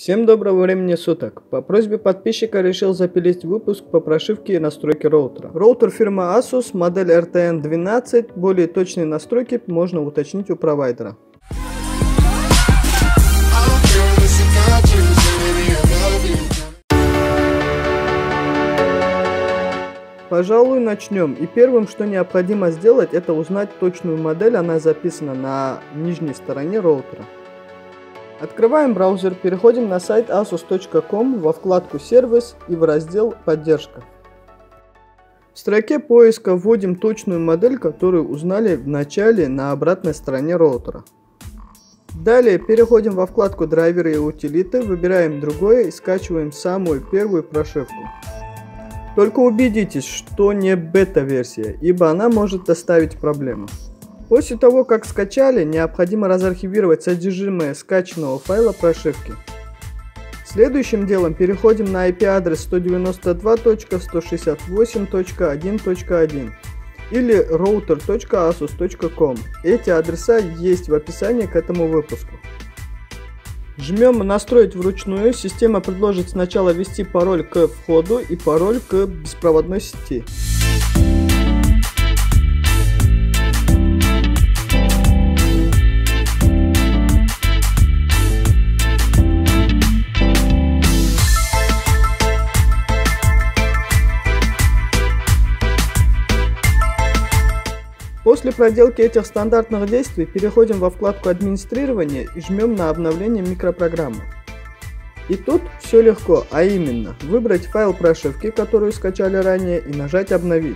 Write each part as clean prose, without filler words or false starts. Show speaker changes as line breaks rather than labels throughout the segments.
Всем доброго времени суток. По просьбе подписчика решил запилить выпуск по прошивке и настройке роутера. Роутер фирмы Asus, модель RTN12, более точные настройки можно уточнить у провайдера. Пожалуй, начнем. И первым, что необходимо сделать, это узнать точную модель, она записана на нижней стороне роутера. Открываем браузер, переходим на сайт asus.com, во вкладку «Сервис» и в раздел «Поддержка». В строке поиска вводим точную модель, которую узнали в начале на обратной стороне роутера. Далее переходим во вкладку «Драйверы и утилиты», выбираем другое и скачиваем самую первую прошивку. Только убедитесь, что не бета-версия, ибо она может доставить проблемы. После того, как скачали, необходимо разархивировать содержимое скачанного файла прошивки. Следующим делом переходим на IP-адрес 192.168.1.1 или router.asus.com. Эти адреса есть в описании к этому выпуску. Жмем «Настроить вручную». Система предложит сначала ввести пароль к входу и пароль к беспроводной сети. После проделки этих стандартных действий переходим во вкладку «Администрирование» и жмем на обновление микропрограммы. И тут все легко, а именно выбрать файл прошивки, которую скачали ранее, и нажать «Обновить».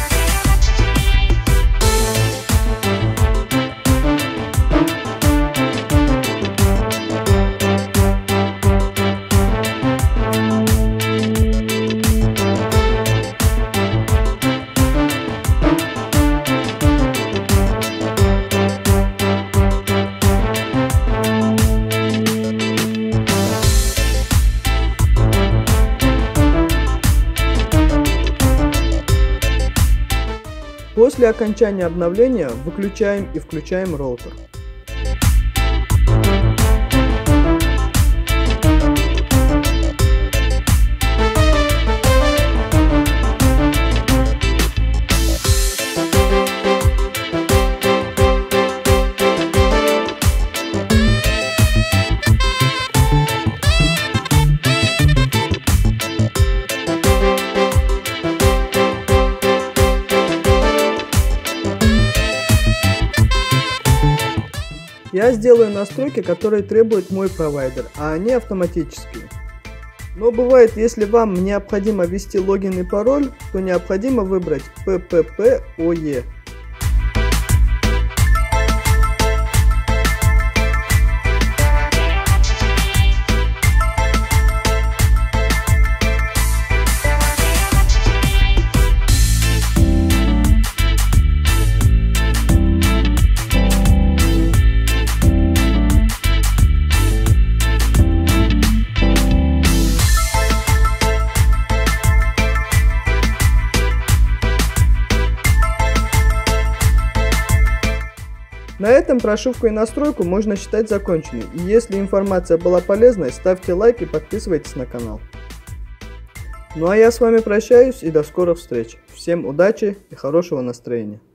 После окончания обновления выключаем и включаем роутер. Я сделаю настройки, которые требует мой провайдер, а они автоматические. Но бывает, если вам необходимо ввести логин и пароль, то необходимо выбрать PPPoE. На этом прошивку и настройку можно считать законченной, и если информация была полезной, ставьте лайк и подписывайтесь на канал. Ну а я с вами прощаюсь и до скорых встреч. Всем удачи и хорошего настроения.